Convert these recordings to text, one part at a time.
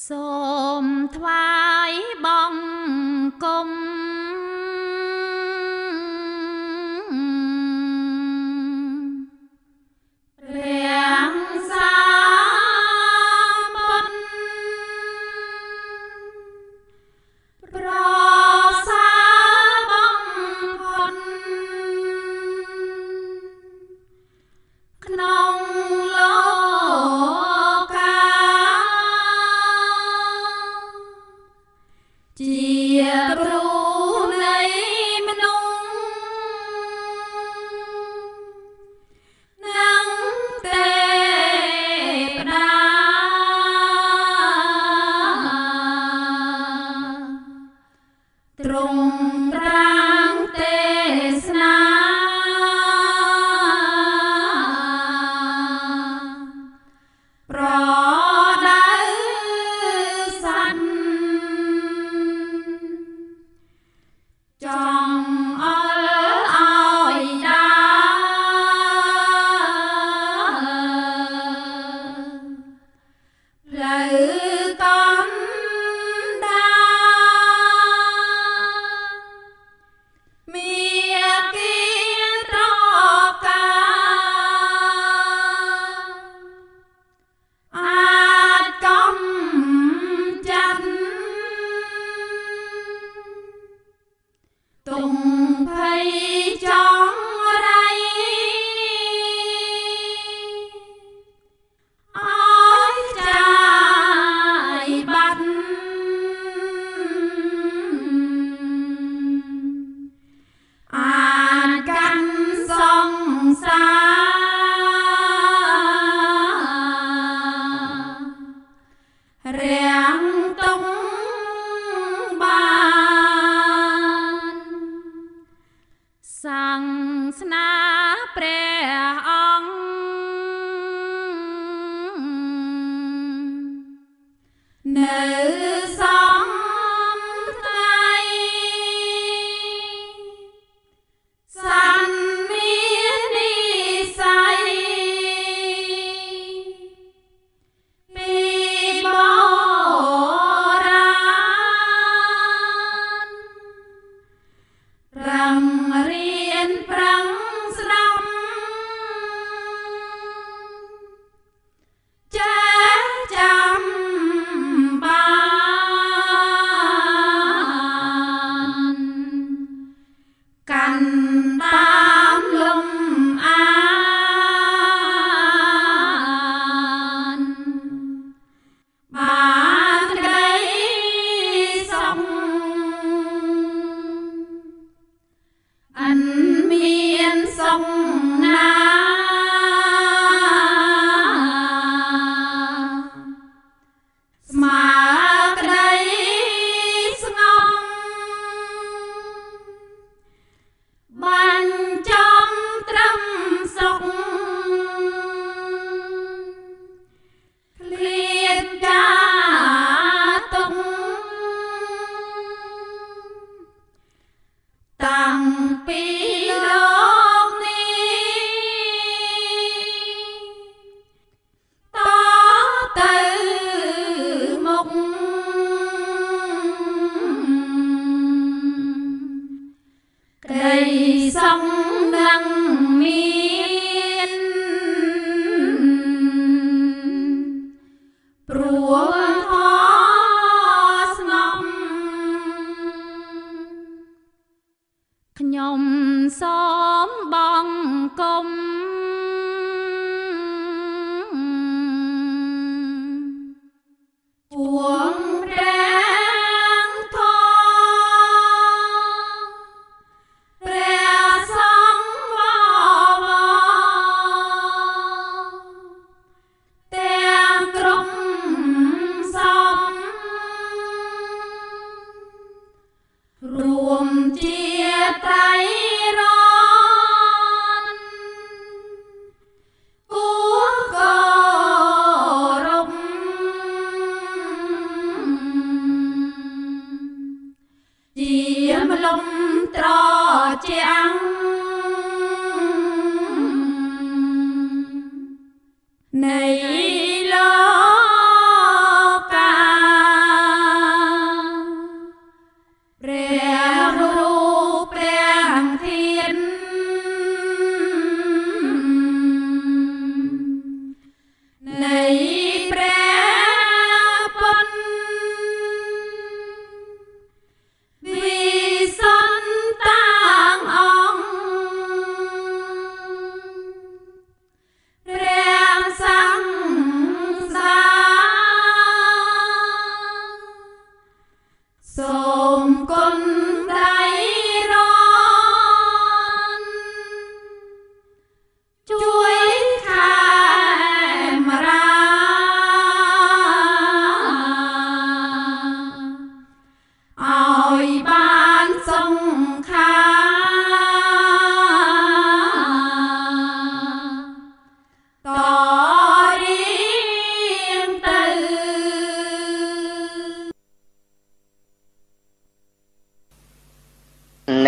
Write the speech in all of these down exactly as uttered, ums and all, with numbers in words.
សូមថ្វាយបង្គំព្រះសាបុត្រប្រសើរបំផុតក្នុងលោកជាគ្រូនៃមនុស្សនិងទេវតាទ្រង់ត្រាំងទេសនាប្រដៅសត្វចង់អល់ឲ្យដាផ្លូវកណ្ដាមាគ៌ាត្រកាអាចកំចាត់ទុំភ័យចងរៃអើយចាយបាត់អាចកាន់សង្សាររាំងទុំបានសាសនាព្រះអង្គនៅសំថ្ងៃសន្មាននិស័យពីបុរាណរឹងរៀនប្រឹងស្ដាប់ចេះចាំបាន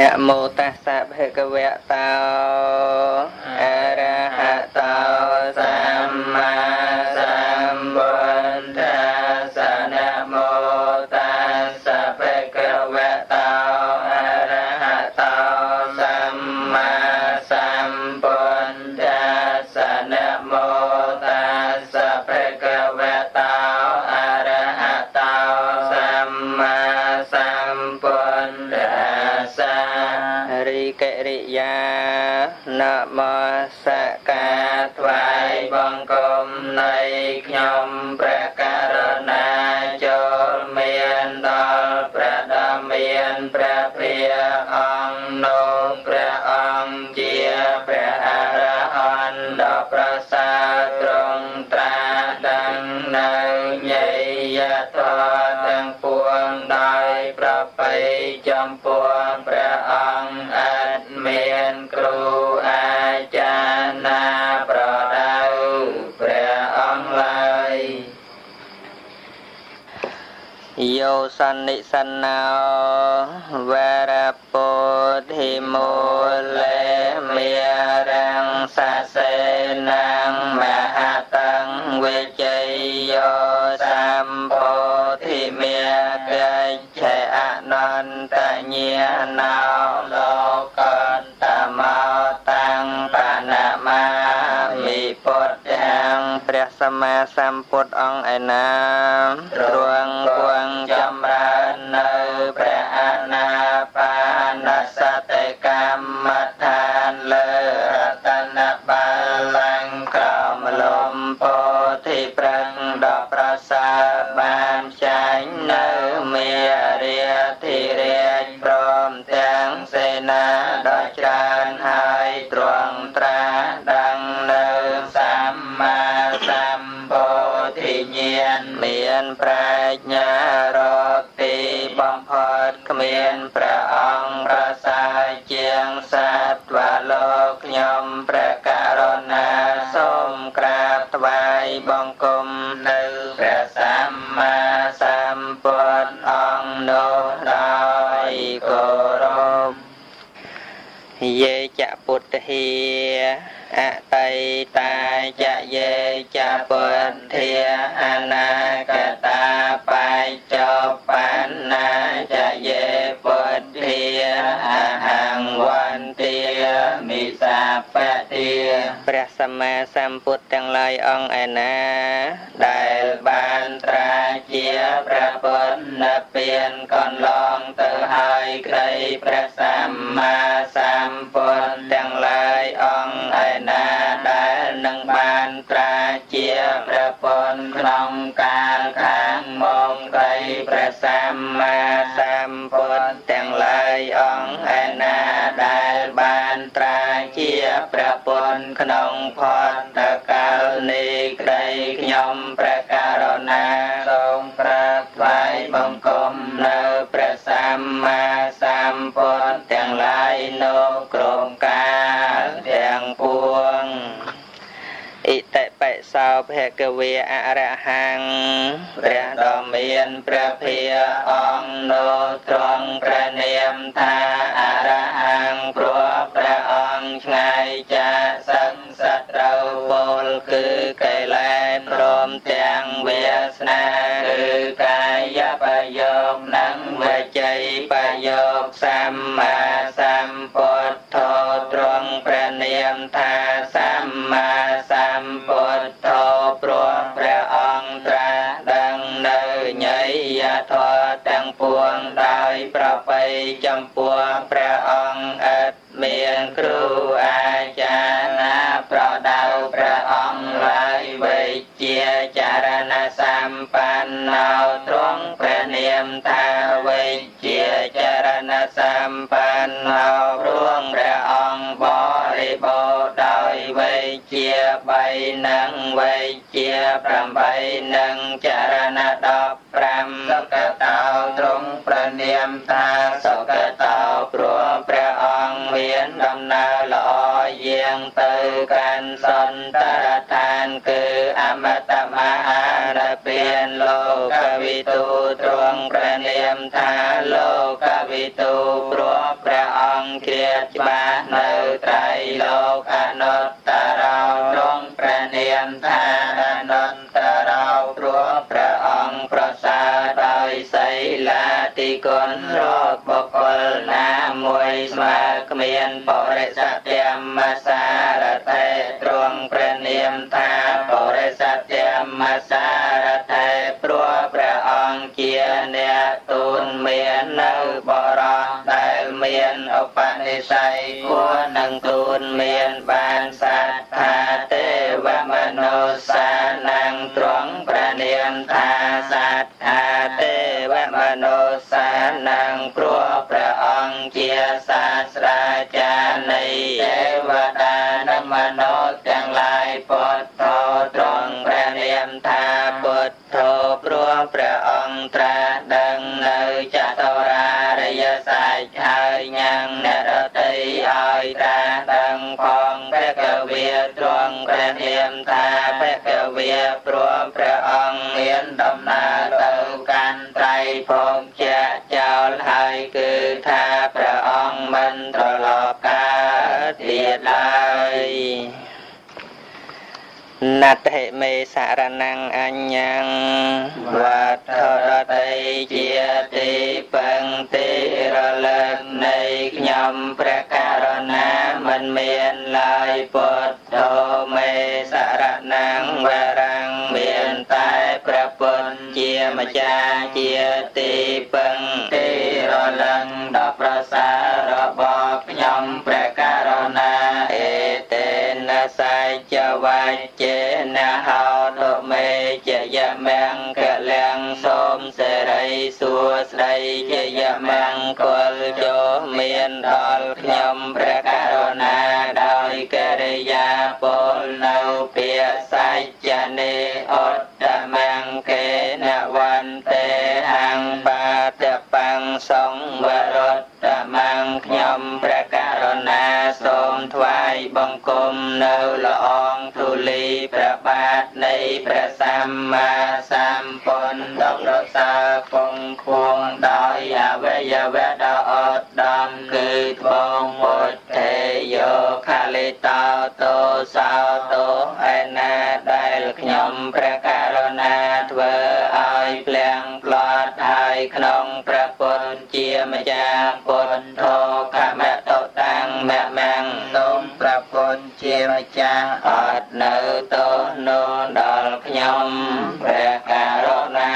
Nạ mô tassa bhagavata arahato samma sambuddhassa. Nạ mô tassa bhagavata arahato samma sambuddhassa. Nạ mô tassa bhagavata arahato samma sambuddhassa. Ri kệ ri ya nạ mô sa ca thoại bong cung này nhom pra karana chol miên đol pra đa miên pra pria ong nô pra ong chia pra arahan đo pra sa trong tra đăng nơi nhây ya thoa tăng puông đai pra pây trong puông pra ong át miên kru a cha na pra đau pra ong lai Yo san ni san nao varapo thi mô lê mia rang sa se nang ma ha tăng ve chay yo sam po thi mia cây che a non ta nhia nao lo con ta mao tăng pa na ma mi pot yangព្រះសម្មាសម្ពុទ្ធអង្គឯណារួងគួងចម្រើននៅព្រះអនាបានសតិកម្មដ្ឋានលើរតនបល្ល័ង្កក្រមលំពោធិប្រឹងដល់ប្រសើរបានចាញ់នៅមេរាធិរាជព្រមទាំងសេនាដ៏ច្រើនហើយទ្រង់ត្រាស់ដឹងនៅសម្មាសម្ពោធិញ្ញាណមានប្រាជ្ញារកទីបំផុតគ្មានព្រះអង្គប្រសើរជាងសត្វលោកខ្ញុំព្រះករុណាសូមក្រាបថ្វាយបង្គំនៅព្រះសម្មាសម្ពុទ្ធអង្គនោះដោយគោរពយេចពុទ្ធិអតីតាចយេចពុទ្ធាអនាគតាបច្ចុប្បន្នាចយេពុទ្ធាអហង្វន្ទាមិសាបតិព្រះសម្មាសម្ពុទ្ធទាំងឡាយអង្គឯណាដែលបានត្រាជាព្រះពុទ្ធនិព្វានកន្លងទៅហើយក្តីព្រះសម្មាសម្ពុទ្ធទាំងឡាយអង្គឯណាដែលនឹងបានត្រាជាព្រះពុទ្ធក្នុងកាលខាងមុខក្តីព្រះសម្មាសម្ពុទ្ធទាំងឡាយអង្គឯណាដែលបានត្រាជាព្រះពុទ្ធក្នុងផតកាលនេះក្តីខ្ញុំព្រះករុណាសូមក្រាបថ្វាយបង្គំនៅព្រះសម្មាសម្ពុទ្ធទាំងឡាយនោះក្រុមកាលទាំងពួងអិតិបិសោភគវេអរហង្គព្រះដ៏មានព្រះភិយអង្គនោះទ្រង់ព្រះនាមថាអរហង្គព្រោះព្រះអង្គឆ្ងាយចាកសង្សត្រូវពលគឺកិលេសព្រមទាំងវាសនាគឺកាយប្រយោគនិងវិច័យប្រយោគសម្មាសម្ពុទ្ធទ្រង់ព្រះនាមថាសម្មាសម្ពុទ្ធព្រោះព្រះអង្គត្រាស់ដឹងនៅញយធម៌ទាំងពួងដោយប្រពៃចំពោះព្រះអង្គឥតមានគ្រូអាចារ្យណាប្រដៅព្រះអង្គឡើយវិជ្ជាចរណសម្បណ្ណោទ្រង់ព្រះនាមថាវិជ្ជាចរណសម្បណ្ណោរួងព្រះអង្គបរិបូរណ៍ដោយវិជ្ជាបីនិងវិជ្ជាប្រាំបីនិងចរណដប់ប្រាំសុគតោទ្រង់ព្រះនាមថាសុគតោព្រោះព្រះអង្គមានដំណើរល្អយាងទៅកាន់សន្តរឋានគឺអមតមហានិព្វានលោកវិទូទ្រង់ព្រះនាមថាលោកវិទូព្រោះព្រះអង្គងជ្រាបច្បាស់នៅត្រៃលោកអនុត្តរោទ្រង់ព្រះនាមថាអនុត្តរោព្រោះព្រះអង្គប្រសើរដោយសីលាទិគុណរកបុគ្គលណាមួយស្មើគ្មានបរិសត្យមសារថេទ្រង់ព្រះនាមថាបរិសត្យមសារថេព្រោះព្រះអង្គជាអ្នកទូលមាននៅបរោះដែលមានឧបនិស្ស័យគួរនឹងទូលមានបានសត្ថាទេវមនុស្សានាងទ្រង់ព្រះនាមថាសត្ថាទេវមនុស្សានាងព្រោះព្រះអង្គជាសាស្ត្រាចារ្យនៃទេវតានិងមនុស្សទាំងឡាយពុទ្ធោទ្រង់ព្រះនាមថាពុទ្ធោព្រោះព្រះអង្គត្រាស់ដឹងនៅចតុរារិយសាស្ត្រហើយញ៉ាំងអ្នកដទៃឲ្យត្រាស់ដឹងផងភគវាទ្រង់ព្រះនាមថាភគវាព្រោះព្រះអង្គមានដំណើរទៅកាន់ត្រៃភពជាចោលហើយគឺថាព្រះអង្គមិនត្រឡប់កើតទៀតឡើយណដ្ឋិមេសារណังអញ្ញੰវត្ថុដតីជាទីពឹងទីរលឹកនៃខ្ញុំព្រះករុណាមិនមានឡើយពុទ្ធោមេសារណังវរាំងមានតែព្រះពុទ្ធជាម្ចាស់ជាទីពឹងទីរលឹកដ៏ប្រសើររបស់ខ្ញុំព្រះករុណាអេតេនសច្ចវច្ចេនហោតុមេជយមង្គលំសូមសេរីសួស្តីជយមង្គលចូលមានដល់ខ្ញុំព្រះករុណាដោយកិរិយាពលនៅពាក្យសច្ចនេអត្តមង្គេនវន្ទេហੰបាតបង្សង្វរតមង្គខ្ញុំព្រះករុណាសូមថ្វាយបង្គំនៅល្អងទូលីព្រះបាទនៃព្រះសម្មាសម្ពុទ្ធប្រសើរពងភួងដោយអវយវៈដ៏អត់ដំគឺត្បូងពុទ្ធេយោខាលិតោតោសោតោឯណាដែលខ្ញុំព្រះករុណាធ្វើឲ្យភ្លៀងផ្លាត់ហើយក្នុងព្រះពុទ្ធជាម្ចាស់ពុទ្ធោកមតតាំងមមាំងសូមព្រះពុទ្ធជាម្ចាស់អត់នៅទោសនោះដល់ខ្ញុំព្រះករុណា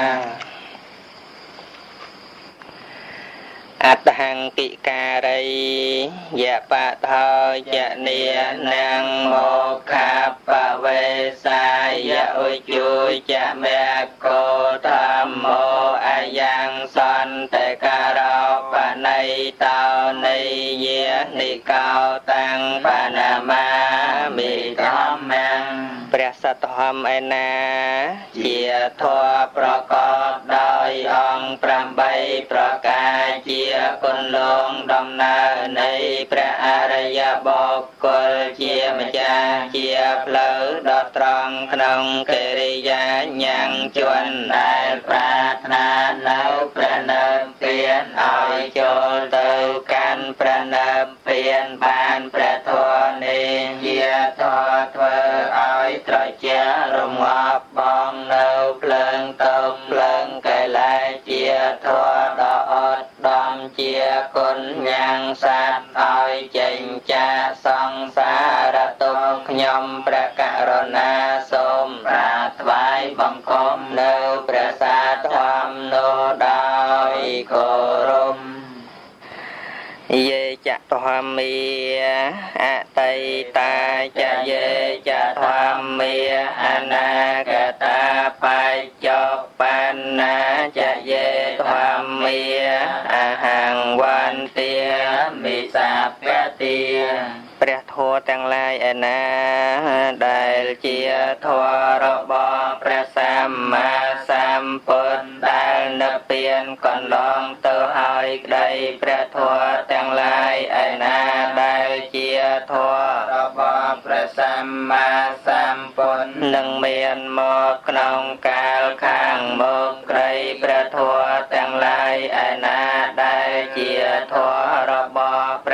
អត្តហង្គិការីយបថោយនីនាងមោខាបវេសាយឧជុចមេកោធម្មោអាយ៉ាងសន្តការោបណៃតោនៃយានិកោតាំងបណាមាមិធម្មំព្រះសទ្ធម្មឯណាជាធម៌ប្រកបដោយអង្គប្រាំបីប្រការជាគុណលងដំណើរនៃព្រះអរិយបុគ្គលជាម្ចាស់ជាផ្លូវដ៏ត្រង់ក្នុងកិរិយាញ៉ាំងជន់ដែលប្រាថ្នានៅព្រះនិព្វានឲ្យចូលទៅកាន់ព្រះនិព្វានបានព្រះធម៌នេះជាធម៌ធ្វើឲ្យត្រជារងាប់បងនៅភ្លើងទៅភ្លើងកិលេសជាធម៌ដ៏អត់ដំជាគុណញ៉ាំងសត្វឲ្យចេញចាសង្សារទុក្ខខ្ញុំព្រះករុណាសូមប្រាថ្វាយបង្គំនៅព្រះសាធម្មនោះដោយគោរពយេចធម្មីអតីតាចយេចធម្មីអនាគតាបច្ចុប្បន្នាចយេធម្មីអហង្វន្ទាមិសាពតិព្រះធម៌ទាំងឡាយឯណាដែលជាធម៌របស់ព្រះសម្មាសម្ពុទ្ធដែលនិព្វានកន្លងទៅហើយក្តីព្រះធម៌ទាំងឡាយឯណាដែលជាធម៌របស់ព្រះសម្មាសម្ពុទ្ធនឹងមានមកក្នុងកាលខាងមុខក្តីព្រះធម៌ទាំងឡាយឯណាដែលជាធម៌របស់ព្រះ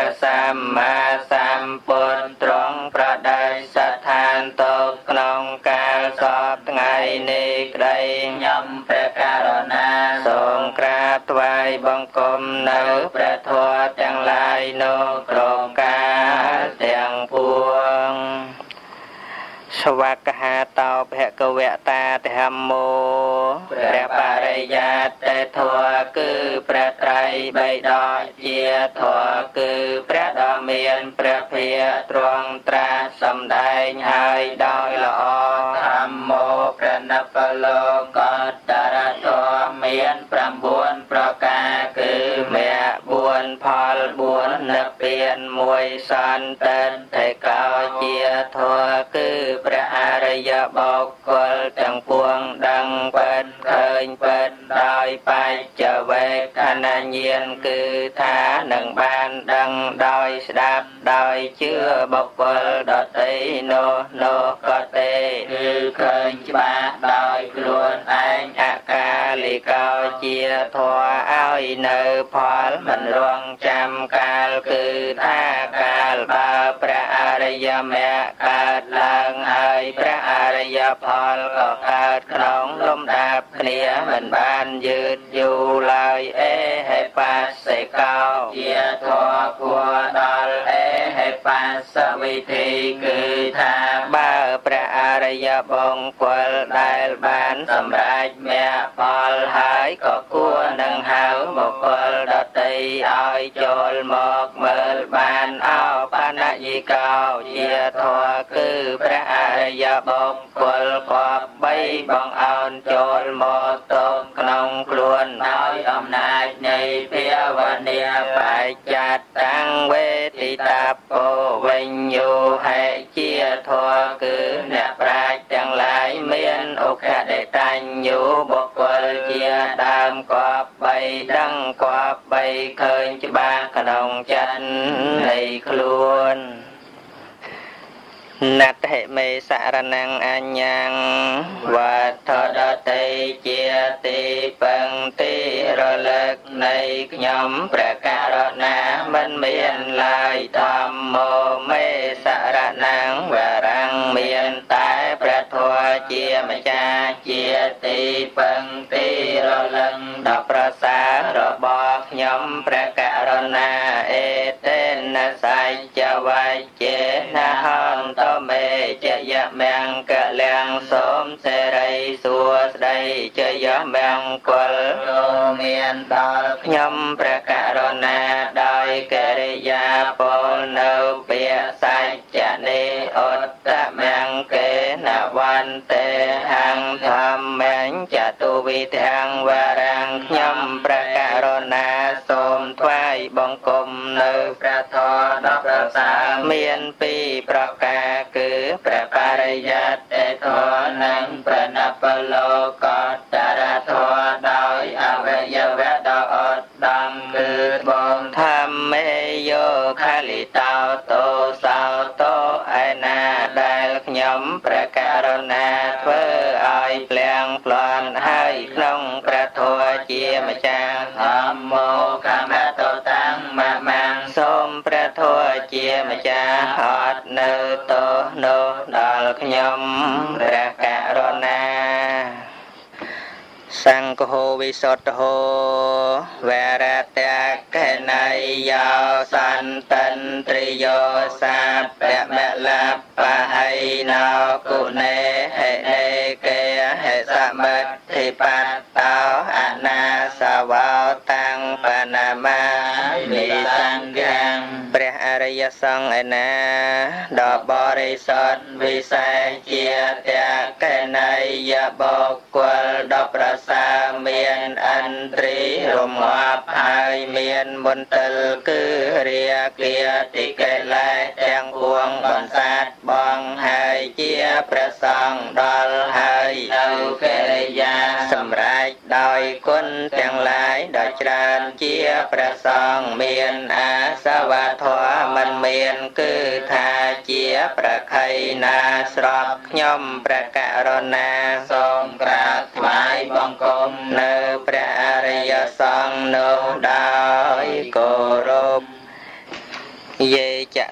bập ngày ni đây nhâm pre karona sôm kra tvai bong kom nấu pre thuaទាំងឡាយនោះក្រុមការទាំងពួងស្វកហាតោភគវតាធម្មោព្រះបរិយាតេធัวគឺព្រះត្រៃបិដកជាធัวគឺព្រះដ៏មានព្រះភិយទ្រង់ត្រាស់សម្ដែងហើយដោយល្អធម្មោព្រះនិព្វលោកតរធัวមានប្រាំបួនប្រការគឺមគ្គបួនផលបួននិព្វានមួយសន្តិដ្ឋិកោជាធัวគឺព្រះអរិយបុគ្គលទាំងពួងដឹងពិតឃើញពិតដោយបច្ចវេខណញ្ញាណគឺថានឹងបានដឹងដោយស្ដាប់ដោយជឿបុគ្គលដទៃនោះនោះក៏ទេគឺឃើញច្បាស់ដោយខ្លួនឯងអកាលិកោជាធម៌ឲ្យនៅផលមិនរងចាំកាលគឺថាកាលបើព្រះអរិយមគ្គកើតឡើងហើយព្រះអរិយផលក៏កើតក្នុងលំដាប់គ្នាមិនបានយឺតយូរឡើយអេហេបាសិកោជាធម៌គួរដល់អេហេបាសវិធីគឺថាបើព្រះអរិយបុគ្គលដែលបានសម្រេចមគ្គផលហើយក៏គួរនឹងហៅបុគ្គលដទៃឲ្យចូលមកមើលបានអោបណ្ណយិកោជាធម៌គឺព្រះអរិយបុគ្គលគប្បីបងអោនចូលមកទុំក្នុងខ្លួនដោយអំណាចនៃភាវនាបច្ចតតាំងវេទិតាពោវិញ្ញោហេជាធម៌គឺអ្នកប្រាជ្ញទាំងឡាយមានឧក្ខដេតញ្ញូបុគ្គលជាដើមគប្បីដឹងគប្បីឃើញច្បាស់ក្នុងចិត្តនៃខ្លួនណដ្ឋិមេសរណង្អញ្ញងវត្ថុដតេជាទីពឹងទីរលឹកនៃខ្ញុំព្រះករុណាមិនមានឡើយធម្មោមេសរណង្វរੰមានតែព្រះធម៌ជាម្ចាស់ជាទីពឹងទីរលឹកដ៏ប្រសើររបស់ខ្ញុំព្រះករុណាអេតេនសច្ចវច្ចេនហន្តមេចយមង្គលាំងសូមសេរីសួស្តីចយមង្គលមានដល់ខ្ញុំព្រះករុណាដោយកិរិយាពលនៅពាក្យសច្ចនិឧត្តមង្គេនវន្ទេហੰធម្មញ្ចតុវិធាំងវរੰខ្ញុំព្រះករុណាសូមថ្វាយបង្គំនៅព្រះធម៌ដ៏ប្រសើរមានពីរប្រការគឺព្រះបរិយត្តិធម៌និងព្រះនិព្វលោកតរធម៌ដោយអវយវៈដ៏ឧត្តមគឺបងធម្មេយោខលិតោតោសោតោឯណាដែលខ្ញុំព្រះករុណាធ្វើឲ្យភ្លៀងផ្លន់ហើយក្នុងព្រះធម៌ជាម្ចាស់ធម្មោកម្មតោតាំងមមាំងសូមព្រះធម៌ជាម្ចាស់អត់នៅទោសនោះដល់ខ្ញុំព្រះករុណាសង្ឃោវិសុទ្ធោវរតកេណៃយោសន្តន្ត្រីយោសាពមលបហៃណោគុណេហេណេកេហេសមិទ្ធិបតោអនាសវោតាំងបណមានិសង្ឃាំព្រះអរិយសង្ឃឯណាដ៏បរិសុទ្ធវិសេសជាតកេណៃយបុគ្គលដ៏ប្រសើរមានអន្ត្រីរងាប់ហើយមានមន្តលគឺរាគាតិកិលេសទាំងពួងបន្សាតបងហើយជាព្រះសង្ឃដល់ហើយនៅកិរិយាសម្រេចដោយគុណទាំងឡាយដ៏ច្រើនជាព្រះសង្ឃមានអាសវធម៌មិនមានគឺថាជាប្រខ័យណាស្របខ្ញុំព្រះករុណាសូមក្រាបថ្វាយបង្គំនៅព្រះអរិយសង្ឃនោះដោយគោរពយេច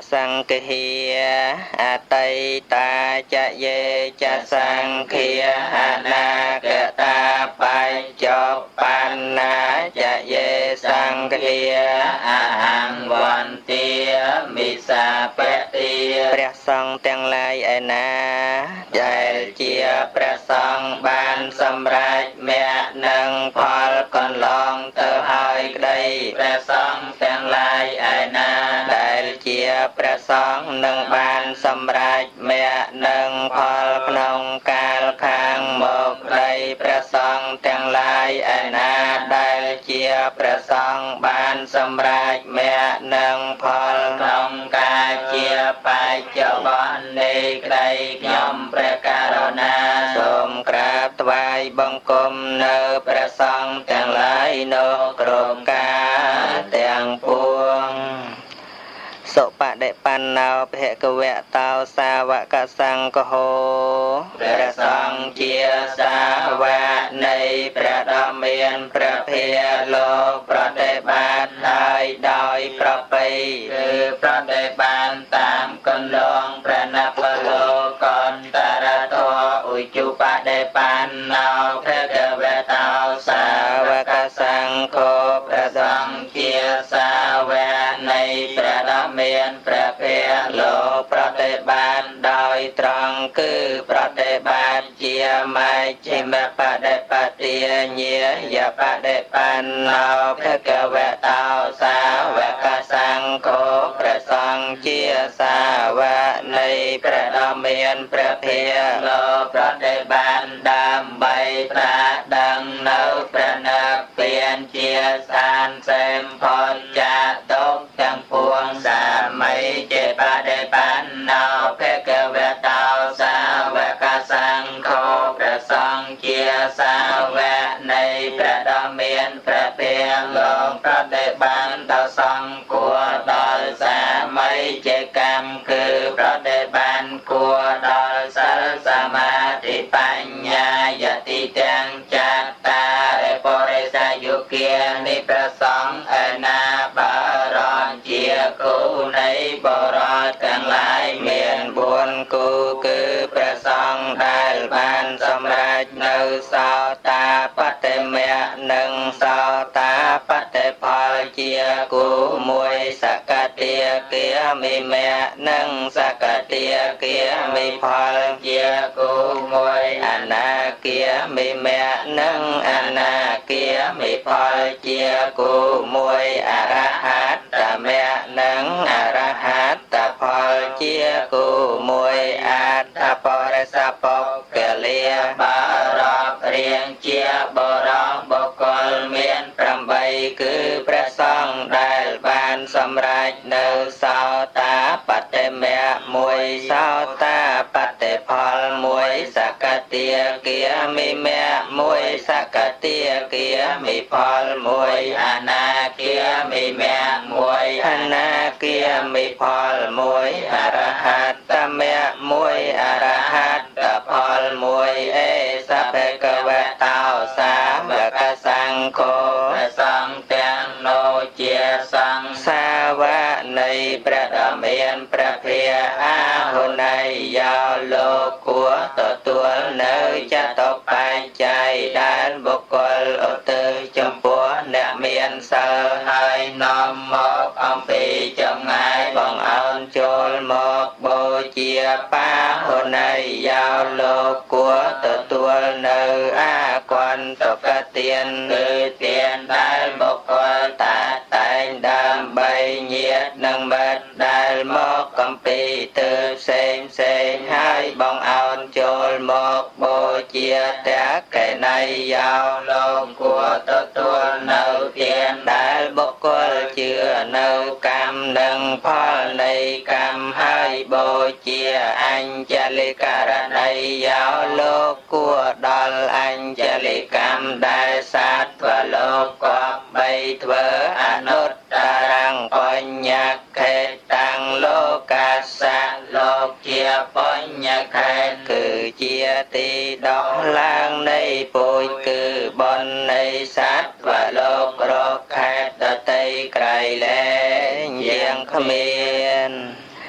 សង្ឃាអតីតាចយេចសង្ឃាអនាគតាបច្ចុប្បន្នាចយេសង្ឃាអហង្វន្ទាមិសាបតិព្រះសង្ឃទាំងឡាយឯណាដែលជាព្រះសង្ឃបានសម្រេចមគ្គនិងផលកន្លងទៅហើយក្តីព្រះសង្ឃទាំងឡាយឯណាដែលជាព្រះសង្ឃនឹងបានសម្រេចមគ្គនិងផលក្នុងកាលខាងមកក្តីព្រះសង្ឃទាំងឡាយឯណាដែលជាព្រះសង្ឃបានសម្រេចមគ្គនិងផលក្នុងកាលជាបច្ចុប្បន្ននេះក្តីខ្ញុំព្រះករុណាសូមក្រាបថ្វាយបង្គំនៅព្រះសង្ឃទាំងឡាយនោះគ្រប់កាលទាំងពួងសុបដិបណ្ណោភគវៈតោសាវកសង្ឃោព្រះសង្ឃជាសាវកនៃព្រះដ៏មានព្រះភិយលោកប្រតិបត្តិហើយដោយប្រពៃគឺប្រតិបត្តិតាមកន្លងព្រះនពលោកន្តរតោឧជុបដិបណ្ណោភគវៈតោសាវកសង្ឃោព្រះសង្ឃជាសាវកនៃព្រះដ៏មានព្រះភិយលោកប្រតិបត្តិដោយត្រង់គឺប្រតិបត្តិជាមជ្ឈិមបដិបទាញាយបដិបណ្ណោភគវៈតោសាវកសង្ឃោព្រះសង្ឃជាសាវកនៃព្រះដ៏មានព្រះភិយលោកប្រតិបត្តិដើម្បីត្រាស់ដឹងនៅព្រះនិព្វានជាសានសេមផលចាទុក្ខទាំងពួងសាមីជាបដិបណ្ណោភគវៈតោសាវកសង្ឃោព្រះសង្ឃជាសាវកនៃព្រះដ៏មានព្រះភិយលោកប្រតិបត្តិដល់សង្ឃគួរដល់សាមីជាកម្មគឺប្រតិបត្តិគួរដល់សិលសមាធិបញ្ញាយតិទាំងចតារិបរិសយុគានិព្រះសង្ឃឯណាបារនជាគូនៃបរតទាំងឡាយមានបួនគូគឺព្រះសង្ឃដែលបានសម្រេចនៅសោតាបតិមគ្គនិងសោតាបតិផលជាគូមួយសកតិគាមិមគ្គនិងសកតិគាមិផលជាគូមួយអនាគាមិមគ្គនិងអនាគាមិផលជាគូមួយអរហត្តមគ្គនិងអរហត្តផលជាគូមួយអត្តបរិសពុគលាបារតរៀងជាបរោបុគ្គលមានប្រាំបីគឺព្រះសង្ឃដែលបានសម្រេចនៅសោតាបតិមគ្គមួយសោតាបតិផលមួយសកតិគាមិមគ្គមួយសកតិគាមិផលមួយអនាគាមិមគ្គមួយអនាគាមិផលមួយអរហត្តមគ្គមួយអរហត្តផលមួយអេសភគវៈតោសាវកសង្ឃោព្រះសង្ឃទាំងនោះជាសង្ឃសាវកនៃព្រះដ៏មានព្រះភិយអាហុណីយោលោកគួរទទួលនៅចតុបច្ច័យដែលបុគ្គលឧទ្ទិសចំពោះអ្នកមានសិលហើយនាំមកអំពីចម្ងាយបងអោនចូលមកបូជាបាហុណីយោលោកគួរទទួលនៅអាគន្តកទានគឺទានដែលបុគ្គលតាតែងដើម្បីញាតិនិងមិត្តដែលមកកំពីទើផ្សេងផ្សេងហើយបងអោនចូលមកបូជាតកេណីយោលោកគួរទទួលនៅទានដែលបុគ្គលជឿនៅកម្មនិងផលនៃកម្មហើយបូជាអញ្ចလိករណីយោលោកគួរដល់អញ្ចလိកម្មដែលសាត្វលោកគប្បីធ្វើអនុត្តរੰបញ្ញខេតតាំងលោកសៈលោកជាបញ្ញខេតគឺជាទីដោះឡើងនៃពូជគឺបុណ្យនៃសត្វលោករកខេតដតីក្រៃលែងយ៉ាងគ្មាន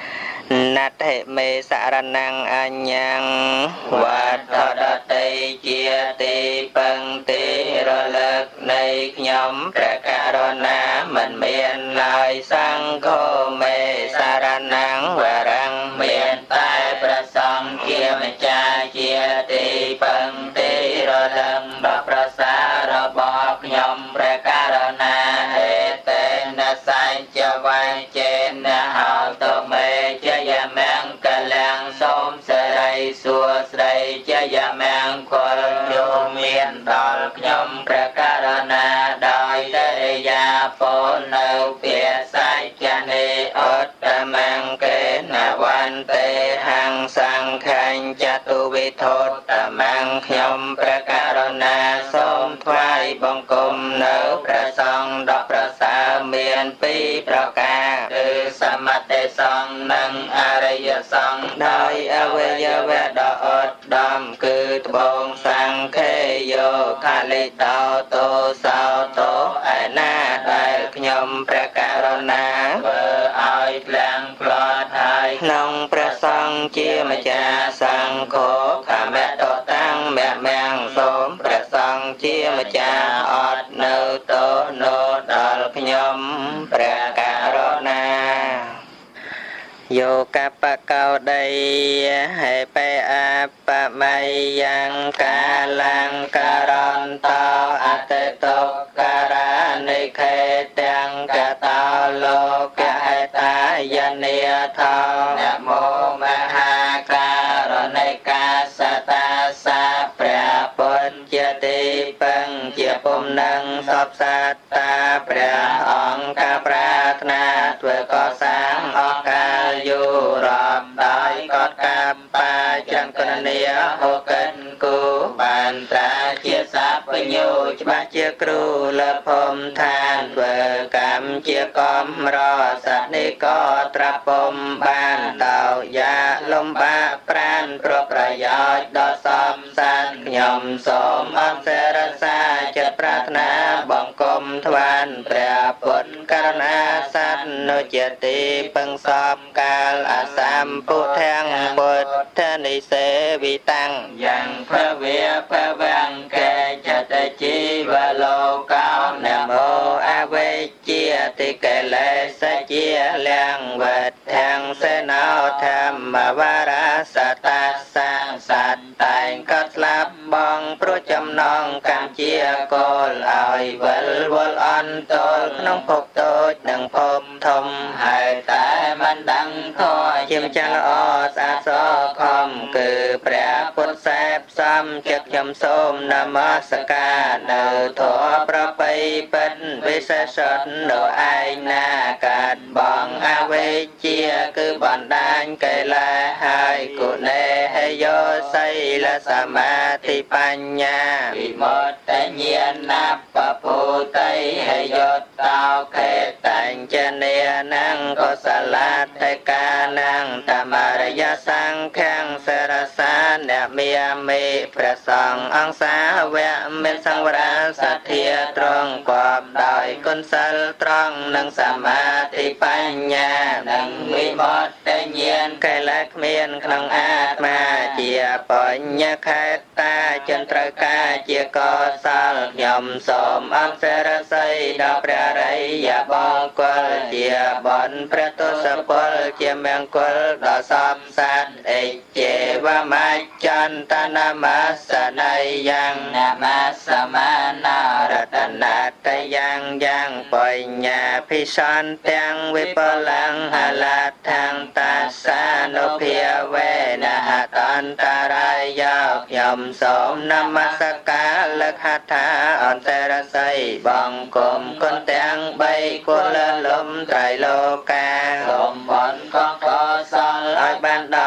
นัตเหเมสารนังอัญญังวัฏทดติเจียติปังติระลึกในยมประการณามันเมียนลายสังโฆเมสารนังวรังเมียนใต้ประสงค์เกียมจาเจียติปังติระลึกดอกประสาระบอกยมประการณาเหเตนะสัจจวัยเจนะหาตเมเจยแมงกะลังสมสไรสัวสไรเจยแมงคนโยมเมียนดอลยมประการณาดอยเตยาโปนเนเปียสัจจเนอตตะมังเกณวันเตหังสังขัญจตุวิโทตะมังยมประการณาสมทวายบังกมเนประสงดอกประสาเมียนปีประกาคือสมัติสองนังอริยสองโดยอวัยวะดอดดอมคือตบงสังเคโยคาลิตาโตสาวโตไอนาได้ยมประการณาเบออ้อยแหลงปลอดภัยนองประสงเจียมจาสังโฆข้าแม่ตตั้งแม่แมงสมประสงเจียมจาอดเนโตโนดอลยมประการณาโยกัปะเกาไดให้ไปอาปะไมยังกาลังการันตาอัตโตการานิเคตังกตาโลกะให้ตายเนียทองนะโมมหาการณิกาสตาสาพระปุญญติปังเจียปมนังสอบสัตตาพระองค์กาปรารถนาตัวก่อสร้างออกกาอยู่รอบดอยกอดกับปาจังกนเนียโหกันกูบันตราเจียสัพโยจบาเจียครูละพมทานเพื่อกรรมเจียกอมรอสัตนิก็ตระปมบานเต่ายาลมบาปราณโปรประโยชน์ดอสอมสันยมสมอัมเสรสาจะปรารถนาบังกมทวานพระพุทธกรุณาสัตโนเจติปังสอบกาลอาสามพุทธังบุตรนิเสวิตังยังพระเวพระวังแกจัตจีวโลกาวนะโมอาเวเจียติเกเลสเจียเลียงวัดแทงเสนาธรรมวาราสตาสร้างสัตว์แต่งก็สลับบองพระจำนองกันเจียโกลเอาเวลวลอันโตน้องพบโตหนึ่งพบทมให้แต่มันดังทอยเจียมจังอสาสคอมคือพระพุทธแสบซ้ำจักยำส้มนมัสการเนื้อถั่วประไปเป็นวิเศษเนื้อไอหน้ากาดบองอาเวเจียคือบันดาลไกลาให้กุเนให้โยไซละสมาธิปัญญาวิโมตตะเยียนับปะปูไตให้ยศเต้าเขตตัญเจเนียนังก็สลัดไทกานังตมารยสังแข่งสรสานเนเมียมีประสองอังสาแวะเมนสังวราสัทเทียตรงกอบดอยกุนสัลตรองนังสมาธิปัญญานังวิโมตตะเยียนไกลกเมียนขนงอาตมาเจียปัญญาคตาจนตรกาเจียกอสัลยมสมอัมเสรไสดาพระไรยาบองกวลเจียบอนพระตุสปลเจียแมงกวลดอสอบสัตเอเจวามาจันตนามาสนัยยังนามาสมานารัตนาตยังยังปัญญาพิชันเตียงวิปลังหลาทังตาสานุเพียเวนะหตันตารายยมสมนมัสการลคาถาอันเตรไสบังกมคนเตียงใบกุลลมไตรโลกาสมบัติของกอสัลไอบันดาลยัง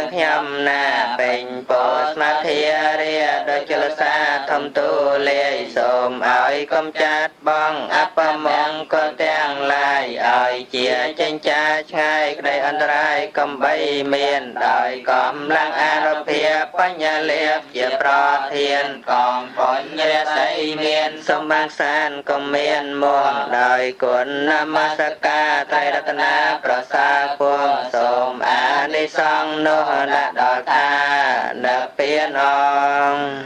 nhâm na bình bồ ma thia ria đôi chữ sa thông tu lê sôm ơi công chát bong áp mong có tiếng lại ơi chia trên cha ngay đây anh trai công bay miền đời cầm lang a phia bánh nhà liệp chia pro thiên còn phận nhà xây miền sông bang san công miền muôn đời cuốn namasaka tây đất na prasa cuồng sôm a ni song nô na đọt tha nợ piên ong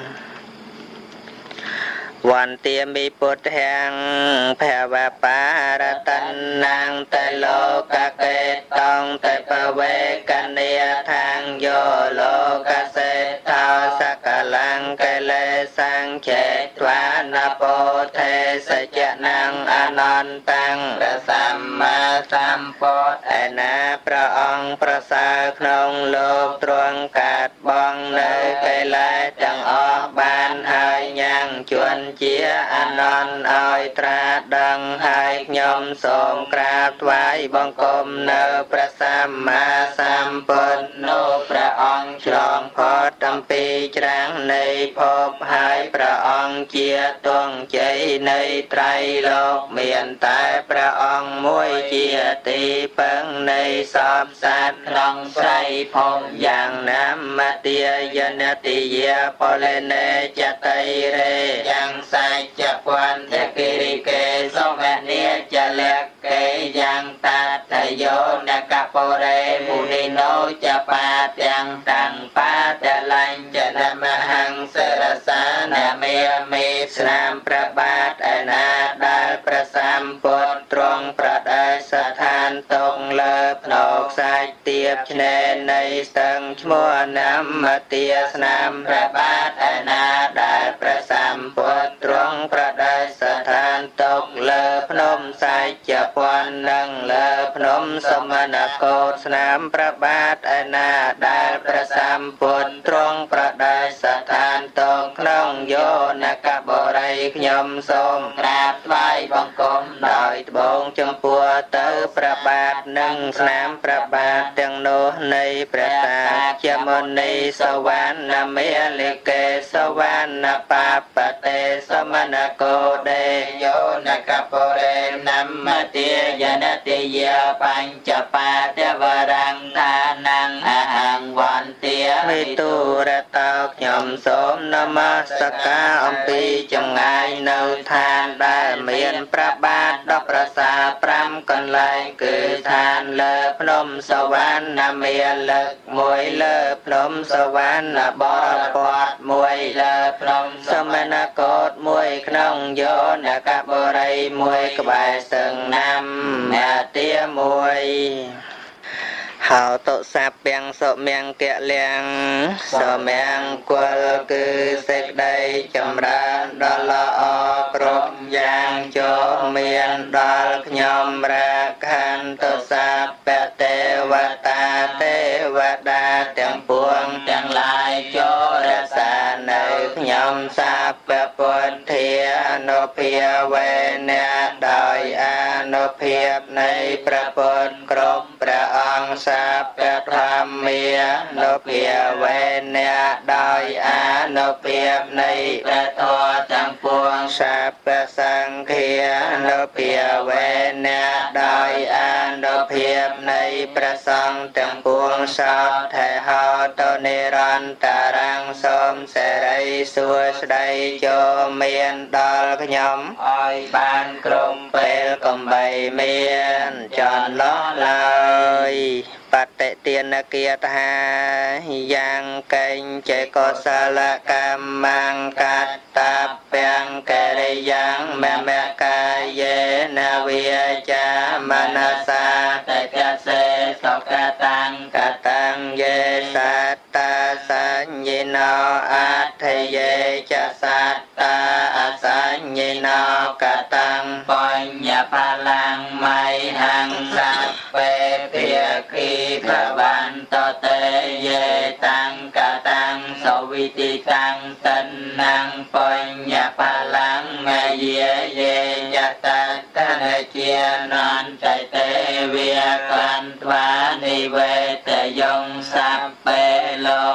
วันเตียมีปุถแห่งแผ่วปารตันนางแต่โลกะเกตต้องแต่ปเวกันเนียทางโยโลกะเสทาสักลังเกเลสังเขตวานาโปเทสเจนังอนันตังพระสัมมาสัมพุทธนาพระองค์ประสาขนงโลกตรวงกาดบองเนยเกลจังออกบานหายยังจวนជាអនន្តឲ្យត្រាដឹងហើយខ្ញុំសូមក្រាបថ្វាយបង្គំនៅព្រះសម្មាសម្ពុទ្ធនោះព្រះអង្គឆ្លងផុតអំពីច្រាំងនៃភពហើយព្រះអង្គជាទង់ជ័យនៃត្រៃលោកមានតែព្រះអង្គមួយជាទីពឹងនៃសពសត្វក្នុងស្រីភពយ៉ាងណាមតិយនតិយាពលនេចតៃរេយ៉ាងសាច់ពន្ទកិរិកេសុមនីចលកេយ៉ាងតាតយោនកពរេមុនិណោចបាទាំងតាំងបាតលញ្ចនមហង្សរសានមេមេស្នាមព្រះបាទឯណាដែលព្រះសម្ពុទ្ធទ្រង់ប្រដេសឋានតងលើភ្នែកសាច់ទៀបឆ្នេរនៃស្ទឹងឈ្មោះណាមទាស្នាមព្រះបាទឯណាដែលព្រះសម្ពុទ្ធទ្រង់ប្រដេសឋានតកលើភ្នំសាច់ពន្ធនិងលើភ្នំសមណកោតស្នាមព្រះបាទឯណាដែលព្រះសម្ពុទ្ធទ្រង់ប្រដេសឋានតកក្នុងយោនកបរិយខ្ញុំសូមក្រាបថ្វាយបង្គំដោយត្បូងចំពោះទៅព្រះបាទនិងស្នាមព្រះបាទទាំងនោះនៃព្រះសាជ្ជមុនីសវណ្ណមេលិកេសវណ្ណបាបតេសមណកោដេយោនកពរេនមតិយនតិយាបញ្ចបាតវរង្តាนังអហង្វន្ទាមិទុរតោខ្ញុំសូមនមស្ការអំពីចម្ងាយនៅឋានដែលមានព្រះបាទដ៏ប្រសើរប្រាំកន្លែងគឺឋានលើភ្នំសវណ្ណមេលឹកមួយលើភ្នំសវណ្ណបរពតមួយលើភ្នំសមណកោតមួយក្នុងយោនកបរិយមួយក្បែរសឹងណាំមាទាមួយហៅតុសាពាំងសុមៀងកលៀងសុមៀងគលគឺសេចក្តីចម្រើនដ៏ល្អគ្រប់យ៉ាងចូលមានដល់ខ្ញុំរាខានតុសាបទេវតាទេវតាទាំងពួងទាំងឡាយចូលរក្សានៅខ្ញុំសាបពុទ្ធាអនុភាវេអ្នកដោយអនុភាពនៃព្រះពុទ្ធគ្រប់ព្រះអង្គសាបធម្មានុភាវេអ្នកដោយអនុភាពនៃព្រះធម៌ទាំងពួងសាបសង្ឃានុភាវេអ្នកដោយអនុភាពនៃព្រះសង្ឃទាំងពួងសពថេហោតនិរន្តរាំងសូមសេរីសួស្តីចូលមានដល់ខ្ញុំឲ្យបានគ្រប់ពេលកំបីមានចន្លោះឡើយបតិទានគាថាយ៉ាងកេញចេកុសលកម្មង្កតតាពាំងកិរិយ៉ាងមមកាយេនវិចាមនសាតចសេសុកតាំងកតាំងយេសតតាសញ្ញិណោអថយេចសតតាអសញ្ញិណោកតាំងបញ្ញបលាំងមៃហង្សបេភិក្ខីភវន្តតេយេតាំងកតាំងសវិតិតាំងតណាំងបញ្ញបលាំងមយេយេយតតនជានន្តតេវិកន្ត្វានិវេតយងសัพពេ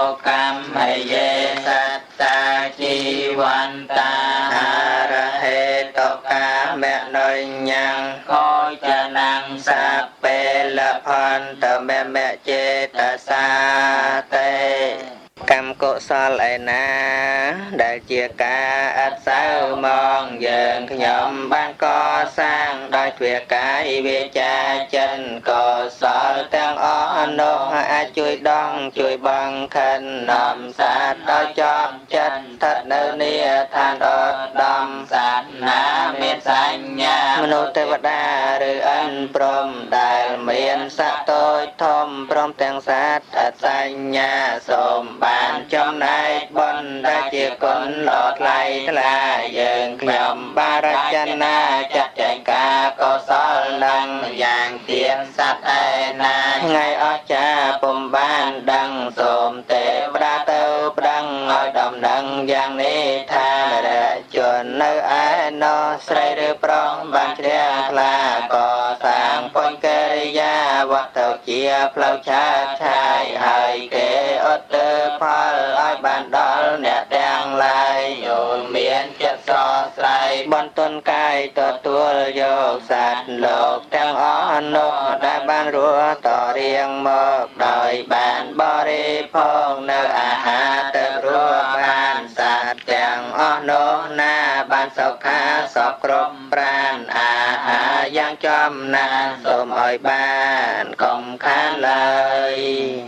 cam hay dê sát ta chi văn ta a ra hê tô ca mẹ nơi nhang khôi cha năng sa pê la phan tờ mẹ mẹ chê ta sa tê cam cộ so lại na đại chia ca ắt sao mong dần nhậm ban co sang đôi thuyền cái về cha chân cộ so tăng ó nô a chui đong chui bằng khăn nằm sát đôi cho chân thật nơi nia than đọt đom sát ná miền xanh nhà manu tê vật đa rư ân prom đại miền sát tôi thom prom tăng sát ắt xanh nhà xôm bàn trong này bần đã chia con lọt lại là dừng nhầm ba ra chân na chặt chạy ca có so lăng vàng tiền sát ai na ngày ở cha bùm ban đăng xôm tệ ra tâu đăng ở đồng đăng giang ni tha để chuẩn nơi ai nó srei rư prong ban chia là có sang phong kê gia hoặc thầu chia plau cha chai hai kế ớt tư phal ai bàn đó nè đang lại rồi miền chất so sai bon tuân cai tờ tua vô sạt lột đang ó nô đã ban rùa tỏ riêng một đời bàn bò đi phong nơi à ha tờ rùa ban sạt đang ó nô na ban sọc ha sọc cột pran à ha giang chom na xôm ơi ban công khán lời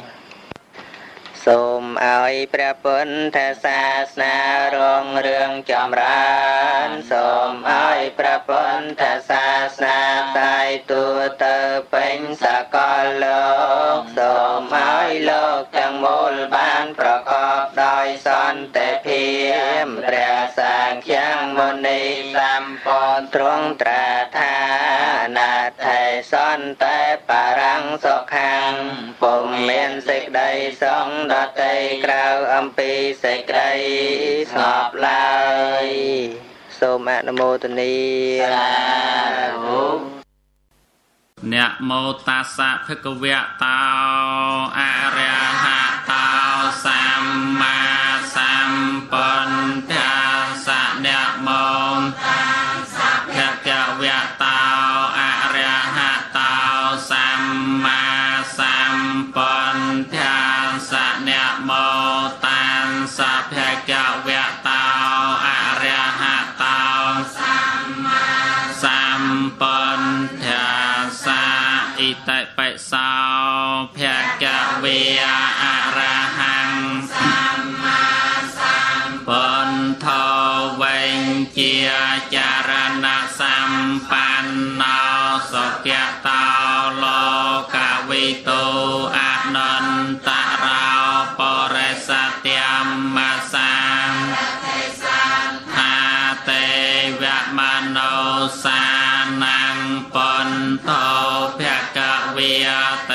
xôm ơiព្រះពុទ្ធសាសនារងរឿងចម្រើនសូមឲ្យព្រះពុទ្ធសាសនាតែទូទៅពេញសកលលោកសូមឲ្យលោកទាំងមូលបានប្រកបដោយសន្តិភាពព្រះសង្ឃាមុនីសម្ពោធទ្រង់ត្រាថាណាថេសន្តិបរាំងសុខាំពុំមានសេចក្តីសង្ឃដតីក្រៅអំពីសេចក្តីស្ងប់ឡើយសូមអនុមោទនាសាធុนะโมตัสสะภะคะวะโตอะระหะโตสัมมาสัมพุทธัสสะนะโมตัสสะภะคะวะโตอะระหะโตสัมมาสัมพุทธัสสะนะโมตัสสะภะคะวะโตอะระหะโตสัมมาสัมพุทธัสสะอิติปิโสภะคะวะอะระหังสัมมาสัมพุทโธเวญจิจารณะสัมปันโนสุขะโตโลกวิทูอนันตราปริสัทธิมสังหาเตวะมโนสานังปุณโธภะคะวะเต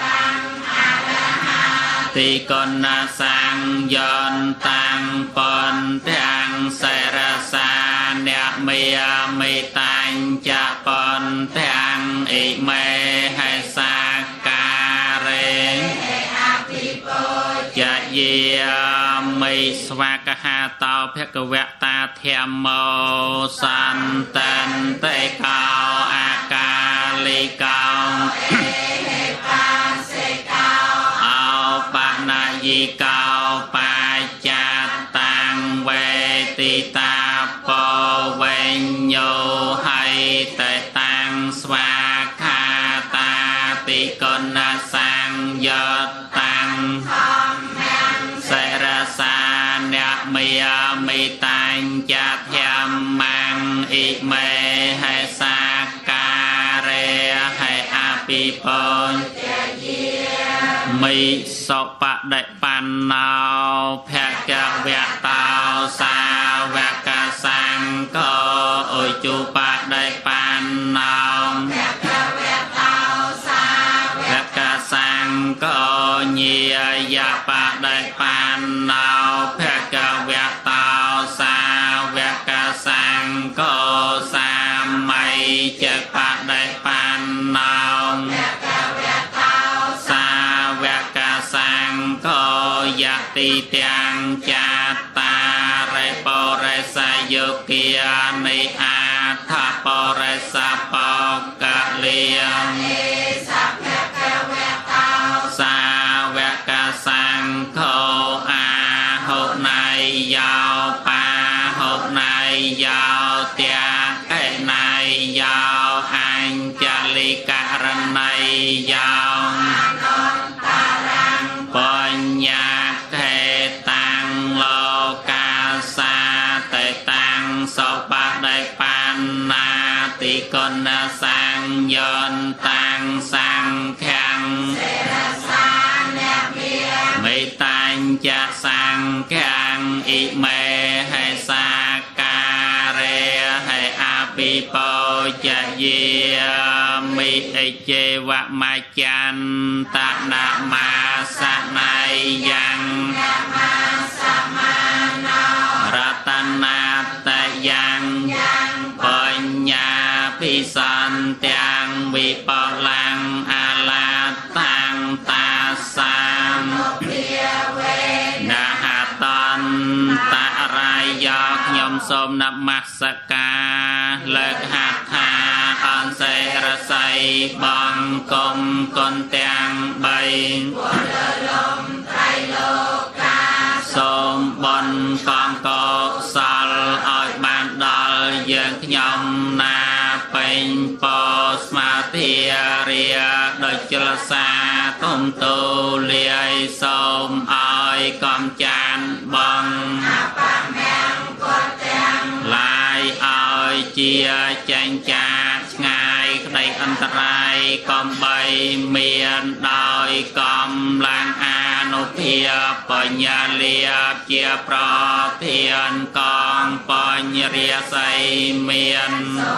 ติกนสังยนตังปุณทังเสรสาเนเมียมิตังจะปุณทังอิเมให้สักการะจะเยียมิสวากหาโตภะคะวะตาเทียมโมสันตันเตกาวอากาลิกาวเอาปะนายิกาวปัจจตังเวติตาโปเวญโยให้เตตังสวาคาตาติกนสังยตังเสรสาเนเมียมิตังจะเทียมมังอิเมให้สักการะให้อภิปุณมิสุปะเดปันโนภะคะวะโตสาวกสังโฆอุจุปะเดปันโนภะคะวะโตสาวกสังโฆญิยะปะเดปันโนภะคะวะโตสาวกสังโฆสัมมัยจะปะเดปันโนภะคะวะโตสาวกสังโฆยะติយោគានៃអាថាបរិស័ពកលៀងសាវកសង្ឃោអាហុណៃយោបាហុណៃយោតាកេណៃយោអញ្ចលិករណៃយោបញ្ញាខេតាំងលោកកាសាតេតាំងសបដៃបណ្ណាតិកុណសញ្ញន្តាំងសង្ឃាំងមេតាញ់ចសង្ឃាំងអ៊ិមេហេសាការេហេអភិបោចយាមិអិជេវមច្ចន្តនមាសណៃយ៉ាងរតនាតយ៉ាងបញ្ញាភិសន្ទាំងវិបលាំងអាឡាតាំងតាសាមណាហតន្តរាយយោខ្ញុំសូមនមស្ការលើកហាត់ថាអនសេរស័យបងគុំគុណទាំងបីសូមបុណ្យកងកុសលឲ្យបានដល់យើងខ្ញុំណាពេញពោស្មាធារាដូចចលសាទុំទូលាយសូមឲ្យកំចានបងឡាយឲ្យជាចេញចាឆ្ងាយក្តីអន្តរាយកំបីមានដោយកំឡាំងអានុភាពបញ្ញាលាភជាប្រធានកងបញ្ញរាសីមាន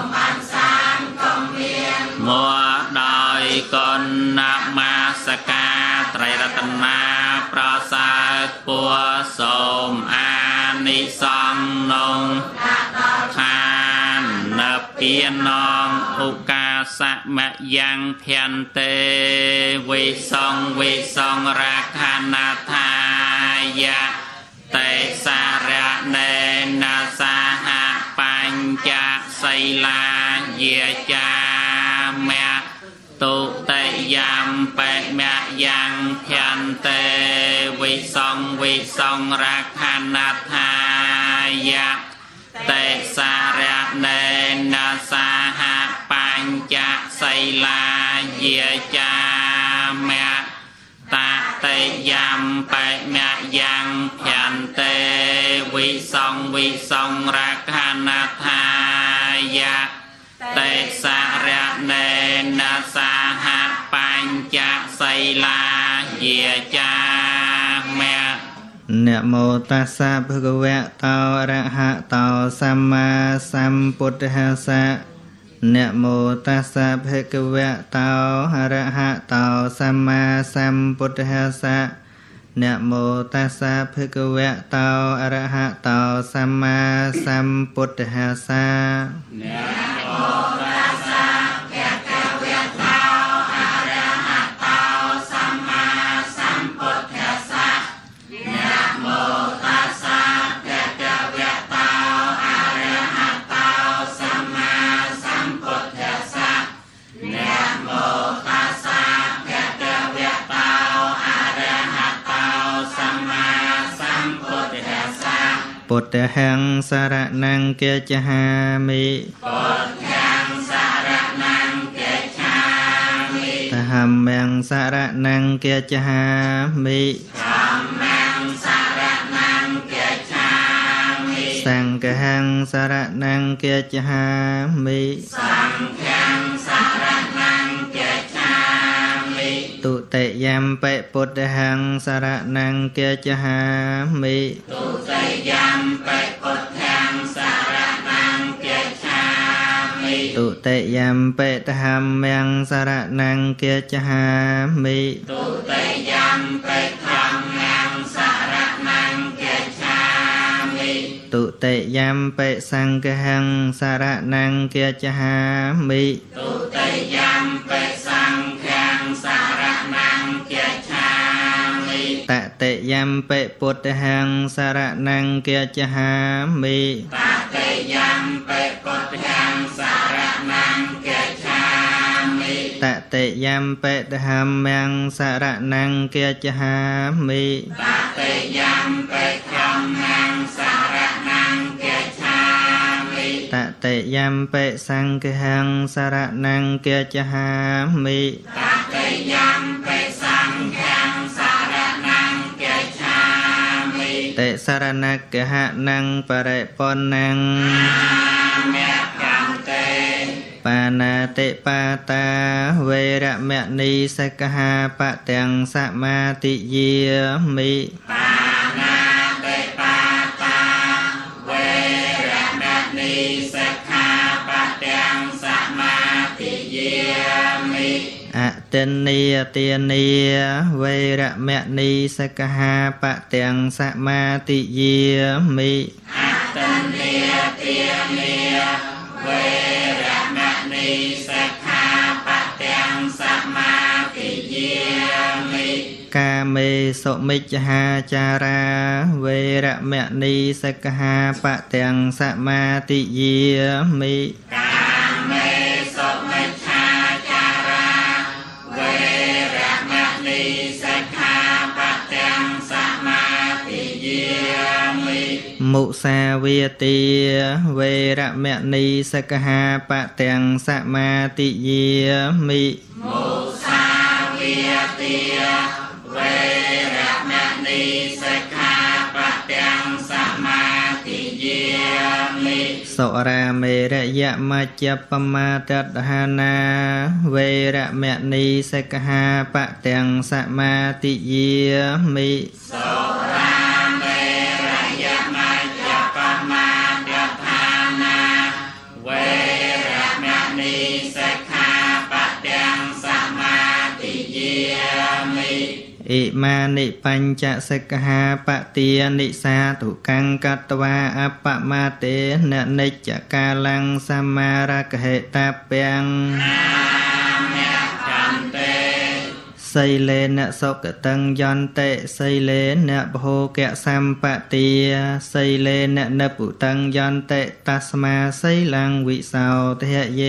មកដោយគុណនមស្ការត្រៃរតនាប្រសើរពួរសូមអានិសង្ឃនងឋាននៅពៀនងឧកាសមយ៉ាងភន្ទេវិសង្ឃវិសង្ឃរាខានថាយៈតេសារៈណេនសហបញ្ចសីលាយាចាមៈទុតិយំបេមៈយ៉ាងភន្ទេវិសង្ឃវិសង្ឃរាខានថាយៈតេសារៈណេនសហបញ្ចសីលាយាចាមៈតតិយំបេមៈយ៉ាងភន្ទេវិសង្ឃវិសង្ឃរាខានថាយៈតេសារៈណេនសហបញ្ចសីលាយាចាមៈนะโมตัสสะภะคะวะโตอะระหะโตสัมมาสัมพุทธัสสะนะโมตัสสะภะคะวะโตอะระหะโตสัมมาสัมพุทธัสสะนะโมตัสสะภะคะวะโตอะระหะโตสัมมาสัมพุทธัสสะนะโมตัสสะภะคะวะโตอะระหะโตสัมมาสัมพุทธัสสะนะโมตัสสะภะคะวะโตอะระหะโตสัมมาสัมพุทธัสสะนะโมตัสสะภะคะวะโตอะระหะโตสัมมาสัมพุทธัสสะพุทธังสรณังกัจฉามิพุทธังสรณังกัจฉามิธัมมังสรณังกัจฉามิธัมมังสรณังกัจฉามิสังฆังสรณังกัจฉามิสังฆังสรณังกัจฉามิตุติยมปิพุทธังสรณังกัจฉามิตุติยมปิพุทธังสรณังกัจฉามิตุติยมปิธัมมังสรณังกัจฉามิตุติยมปิธัมมังสรณังกัจฉามิตุติยมปิสังฆังสรณังกัจฉามิตุติยมปิสังฆังสรณังกัจฉามิตติยมปิพุทธังสรณังกัจฉามิตติยัมปิพุทธังสรณังกัจฉามิตติยัมปิธัมมังสรณังกัจฉามิตติยัมปิธัมมังสรณังกัจฉามิตติยัมปิสังฆังสรณังกัจฉามิตติยัมปิสังฆังสรณังกัจฉามิติสรณักขะนังปริปุณังปานาติปาตาเวระมะนีสกหาปะตังสมาติเยมิปานาติปาตาเวระมะนีสกหาปะตังสมาติเยมิอะตินเนียเตียเนียเวระมะนีสกหาปะตังสมาติเยมิอะตินเนียเตียเนียเวระมะนีสกขาปะตังสมาติเยมิกาเมสุมิจหาจาราเวระมะนีสกหาปะตังสมาติเยมิกาเมสุมิจหาจาราเวระมะนีสกขาปะตังสมาติเยมิมุสาเวตีเวระมะนีสกหาปะตังสมาติเยมิมุสาเวตีเวระมะนีสกขาปะตังสมาติเยมิสุราเมระยะมัจจปมาตัฏฐานาเวระมะนีสกหาปะตังสมาติเยมิสุราเมระยะมัจจปมาตัฏฐานาเวระมะนีสกขาปะตังสมาติเยมิอิมานิปัญจสกหาปะเตียนิสาตุกังกัตวาอัปปมาเตนะนิจจกาลังสัมมาระกเหตาเปียงไสเลนะโสกตังยันเตไสเลนะโภเกะสัมปะเตียไสเลนะนปุตังยันเตตัสมาไสลังวิสาวเทเย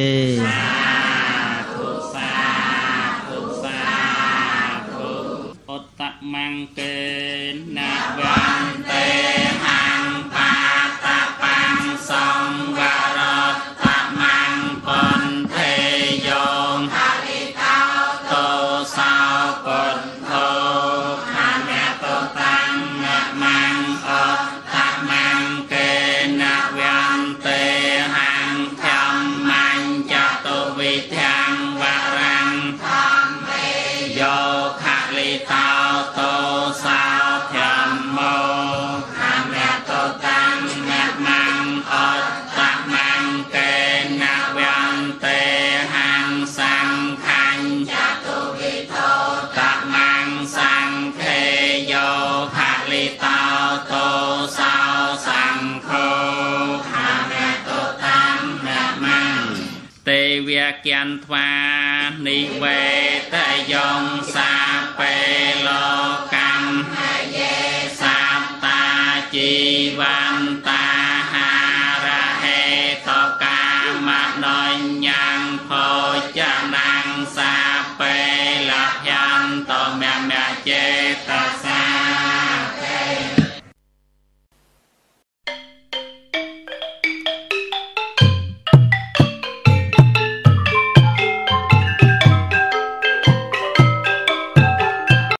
มังเกนะวันเตหังปาตะปังสองวรตะมังปนเทโยงหะริตาโตสาวปนโทนะเมตตังนะมังอดตะมังเกนะวันเตหังธรรมัญจตุวิทังวรังธรรมเมโยหะริตาโตสาวธรรมโมนะเมตตังนะมังอดตะมังเกนะวันเตหังสังขัญจตุวิโทตะมังสังเทโยหะริตาโตสาวสังโฆนะเมตตังนะมังเตเวียเกียนทวานิเวตยงสาเปโลกัมเยสัตตาจีวา